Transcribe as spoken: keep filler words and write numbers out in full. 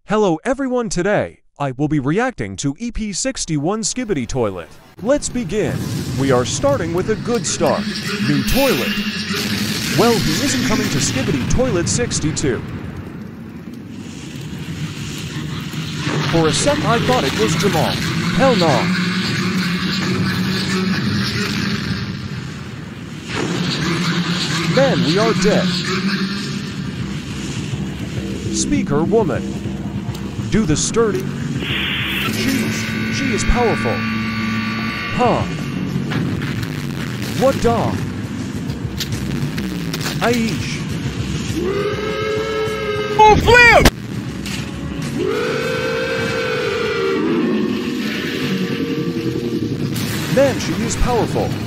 Hello everyone, today I will be reacting to E P sixty-one Skibidi Toilet. Let's begin. We are starting with a good start. New toilet. Well, he isn't coming to Skibidi Toilet sixty-two. For a sec I thought it was Jamal. Hell no. Man, we are dead. Speaker woman. Do the sturdy. Jeez, she is powerful. Huh. What dog? Aish. Oh, flip! Man, she is powerful.